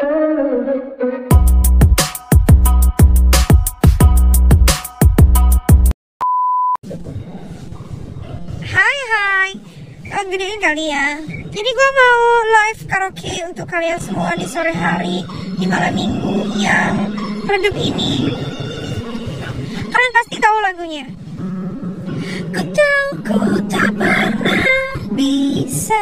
Hai, gedein kali ya. Jadi gue mau live karaoke untuk kalian semua di sore hari, di malam minggu yang redup ini. Kalian pasti tahu lagunya. Ku tahu ku tak pernah bisa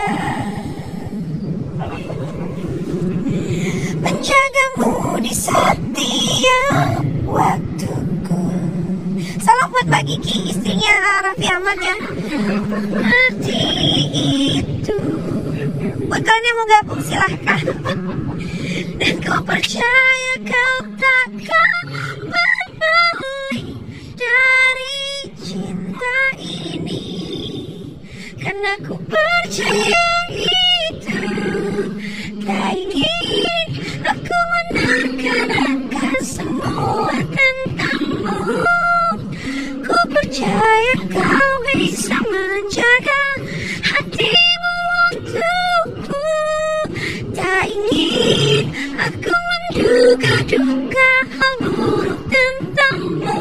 menjagamu di setiap waktuku. Salam buat Mbak Kiki, istrinya Raffi Ahmad ya. Hati itu. Buat kalian yang mau gabung silahkan. Dan kau percaya kau takkan berbalik dari cinta ini. Karena ku percaya itu. Tak ingin aku menerka-nerka semua tentangmu. Ku percaya kau bisa menjaga hatimu untukku. Tak ingin aku menduga-duga hal buruk tentangmu.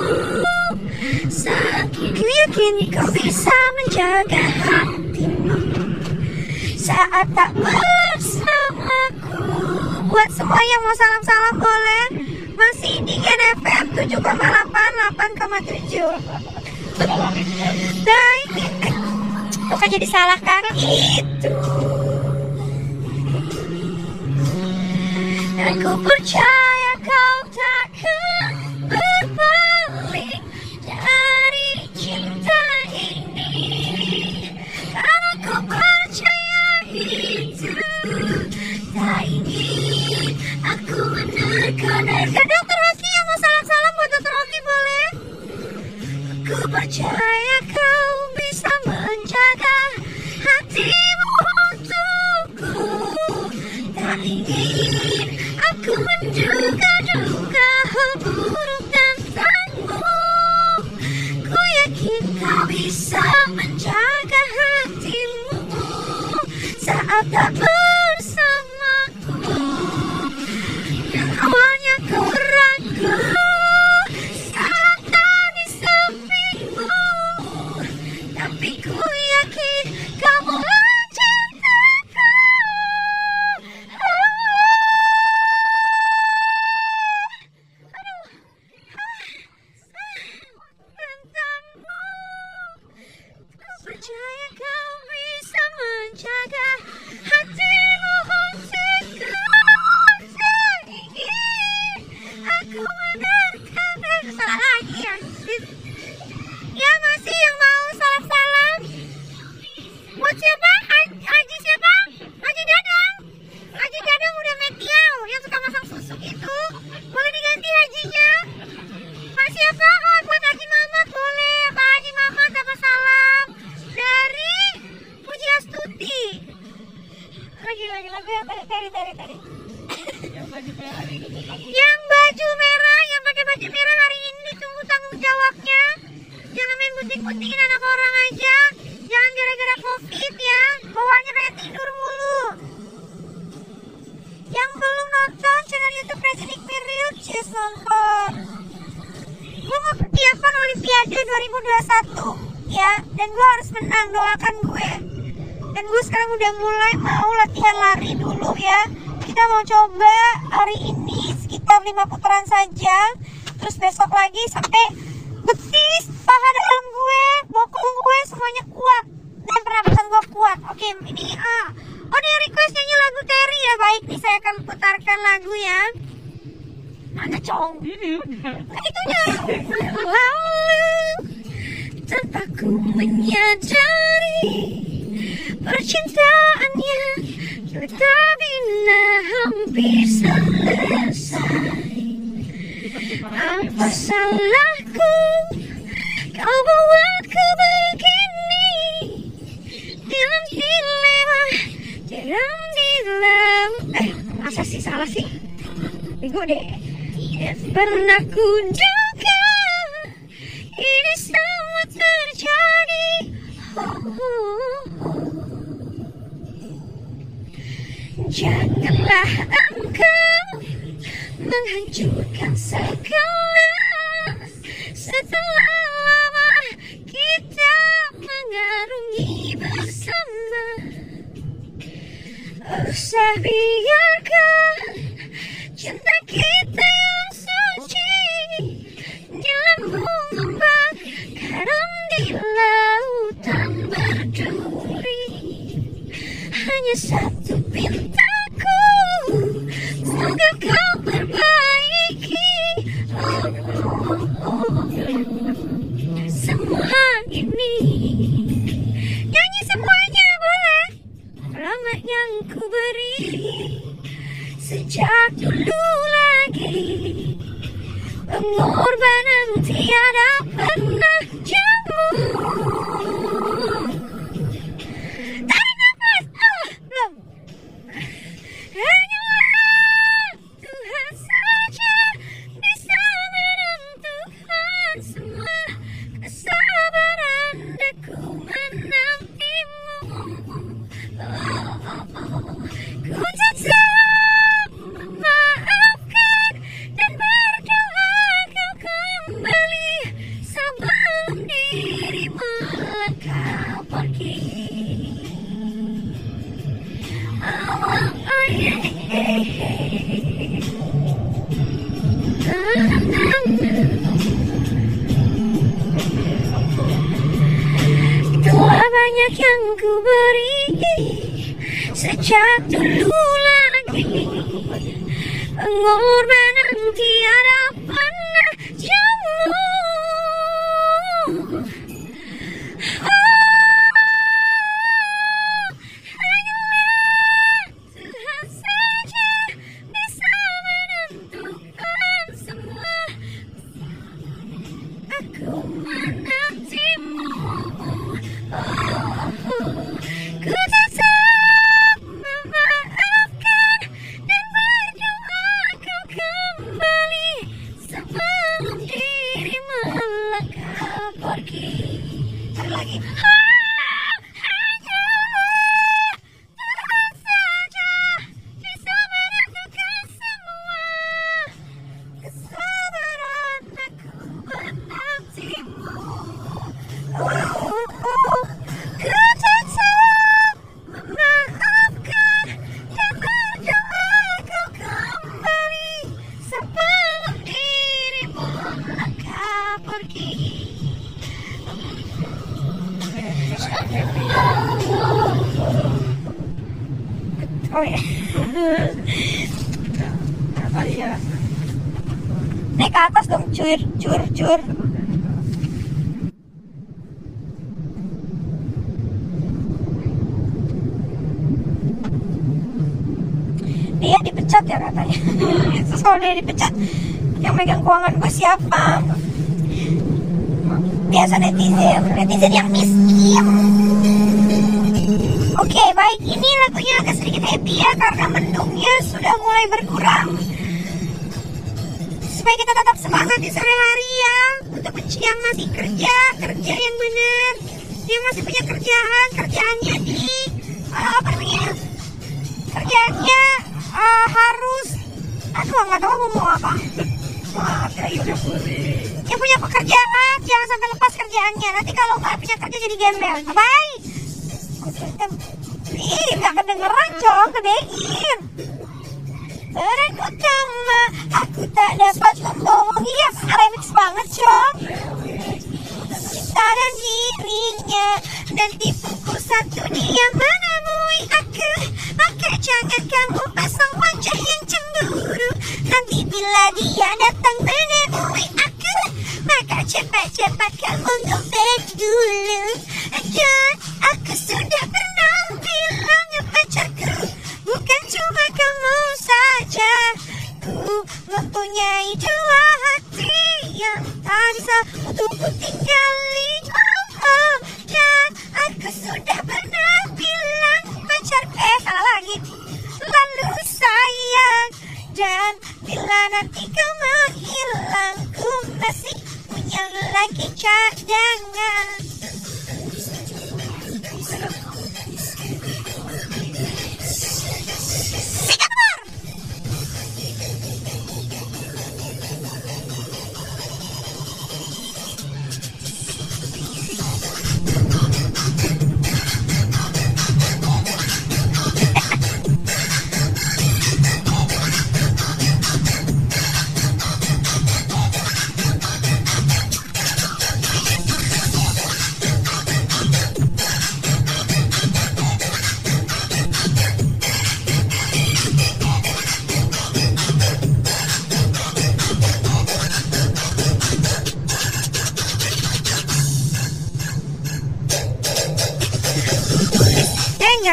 Saat yakin kau bisa menjaga hatimu saat tak bersamaku. Buat semua yang mau salam-salam boleh. Masih di Gen FM 7,8, 8,7. Nah ini bukan jadi salah kan itu. Dan ku percaya kau takkan berbalik dari cinta ini. Karena ku percaya itu. Tak ingin aku menerka-nerka. Dokter Oki yang mau salam-salam buat Dokter Oki boleh. Ku percaya kau bisa menjaga hatimu untukku. Tak ingin aku menduga-duga hal buruk tentangmu. Ku yakin kau bisa menjaga hatimu saat tak bersamaku. Yang awalnya kau ragu saat tak di sampingmu, tapi ku yakin kamu cintaku. Tentangmu, ku percaya kau bisa menjaga hatimu untukku. Tak ingin aku menerka-nerka. Salah lagi ya. Ya masih yang mau salam-salam. Buat siapa? Haji siapa? Haji Dadang. Haji Dadang udah metiau yang suka masang susu itu. Boleh diganti hajinya. Pak siapa? Oh buat Haji Mamat boleh. Pak Haji Mamat dapat salam dari Puji Astuti. Lagi lagu yang tadi. Yang baju merah, yang pakai baju merah hari ini tunggu tanggung jawabnya. Jangan main gunting-guntingin anak orang aja. Jangan gara-gara COVID ya. Bawaannya kayak tidur mulu. Yang belum nonton channel YouTube Presiden Iqmiril, just nonton. Gue mau persiapan Olimpiade 2021 ya, dan gue harus menang, doakan gue. Dan gue sekarang udah mulai mau latihan lari dulu ya. Kita mau coba hari ini sekitar 5 putaran saja. Terus besok lagi sampai betis, paha dalam gue, bokong gue semuanya kuat. Dan pernapasan gue kuat. Oke, ini oh dia request nyanyi lagu Terry ya. Baik, nih saya akan putarkan lagu ya. Mana cong? Itunya. Lalu tanpa ku menyadari percintaannya kita bina hampir selesai. Apa salahku kau buatku begini? Dilema, dalam masa sih salah sih? Bego deh. Pernah ku duga ini semua terjadi. Janganlah engkau menghancurkan segala. Setelah lama kita mengarungi bersama, usah biarkan cinta kita yang suci di lambung ombak, karam di lautan berduri. Hanya satu pintaku, semoga kau perbaiki semua ini. Nyanyi semuanya boleh. Rahmat yang ku beri sejak dulu lagi, pengorbanan tiada pernah jemu. Tarik nafas. Belum. Hanyalah Tuhan saja bisa menentukan semua kesabaran, dan ku menantimu. Ku tak salah memaafkan dan berdoa kau kembali sebelum dirimu melangkah pergi. Telah banyak yang ku beri sejak dulu lagi, pengorbanan tiada pernah jemu. Hanyalah Tuhan saja bisa menentukan semua. Aku menantimu. Ku tak salah memaafkan dan berdoa kau kembali sebelum dirimu melangkah pergi. Satu lagi. Hanyalah Tuhan saja bisa menentukan semua kesabaran, aku menantimu. Ku tak salah memaafkan dan berdoa kau kembali sebelum dirimu melangkah pergi. Oh ya. Naik ke atas dong, cur. Dia dipecat ya katanya. Soalnya dia dipecat, yang megang keuangan gue siapa? Biasa netizen yang miskin. Oke, baik, ini lagunya agak sedikit happy ya, karena mendungnya sudah mulai berkurang. Supaya kita tetap semangat di sore hari ya. Untuk yang masih kerja yang benar. Yang masih punya kerjaannya di kerjaannya harus, aduh nggak tahu ngomong apa. Yang punya pekerjaan jangan sampai lepas kerjaannya. Nanti kalau nggak punya kerja jadi gembel. Bye. Ih, nggak kedengeran cong, gedein. Orang utama, aku tak dapat ngomong. Iya, remix banget cong. Kita dan dirinya, dan di pukul 1 dia menemui aku. Maka jangan kamu pasang wajah yang cemburu. Nanti bila dia datang menemui aku, maka cepat-cepat kamu ngobet dulu. Dan aku sudah pernah bilang pacarku, bukan cuma kamu saja. Ku mempunyai dua hati yang tak bisa untuk ku tinggali. Dan aku sudah pernah bilang pacarku, salah lagi. Lalu sayang, dan bila nanti kau menghilang, ku masih punya lagi cadangan.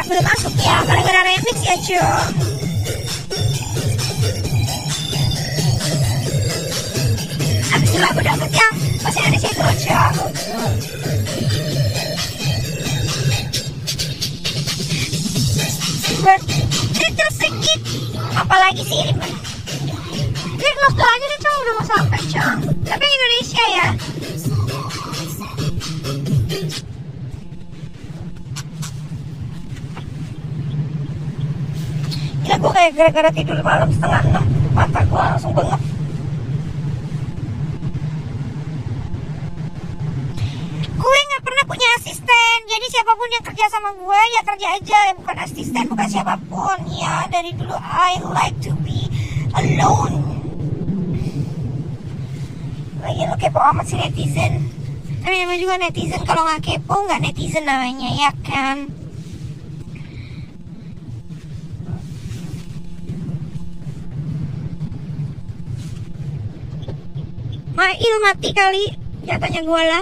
belum masuk ya, gara-gara remix ya cuy. Habis itu aku dapet yang masih ada situ cuy. Itu sedikit, apalagi sih ini mah. Lihat lokal aja deh cuy, udah mau sampai cuy. Tapi Indonesia ya. Ya gue kayak gara-gara tidur malam setengah 6, mata gue langsung bengap. Gue gak pernah punya asisten, jadi siapapun yang kerja sama gue ya kerja aja, bukan asisten, bukan siapapun. Ya dari dulu I like to be alone. Lagi lo kepo amat si netizen. Tapi namanya juga netizen, kalau gak kepo gak netizen namanya, ya kan. Mail mati kali, katanya gue lah.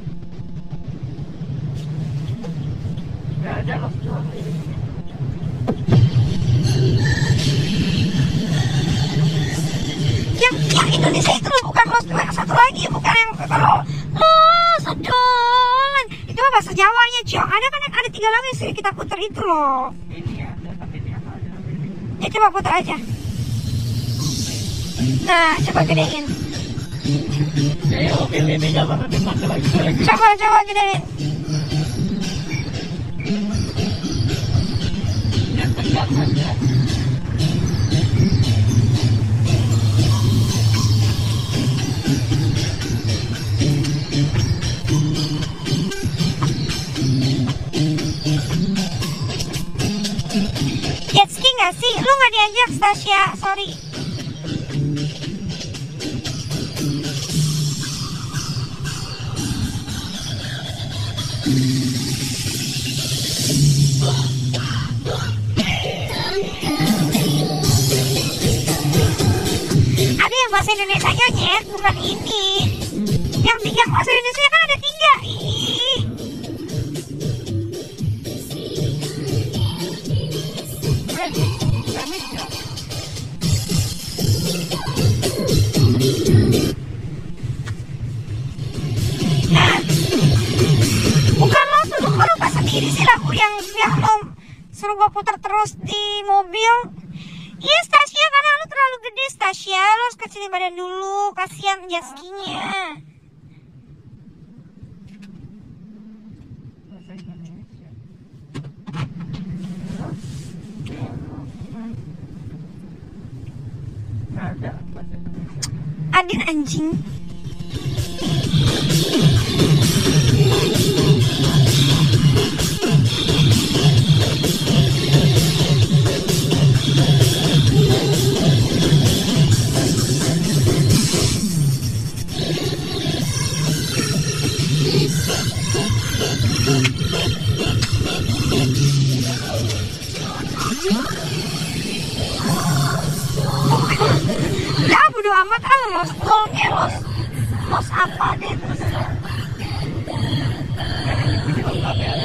Yang Indonesia itu loh, bukan los, yang satu lagi, bukan yang kalau los adolan itu mah bahasa Jawanya cuy. Ada kan yang ada 3 lagu yang sering kita putar itu loh. Ya coba putar aja. Nah coba gedein. Coba gedein. Jet ski gak sih? Lu gak diajak Stasia, sorry. Ada yang bahasa Indonesianya Jet, bukan ini. Yang bahasa Indonesia kan ada 3. Ih. Bukan lo tuh lupa sendiri sih lagu yang lo suruh gue putar terus di mobil. Iya Stasia, karena lo terlalu gede Stasia, lo harus kecilin badan dulu, kasihan jet skinya. Adin anjing. Ya bodo amat, los apa deh.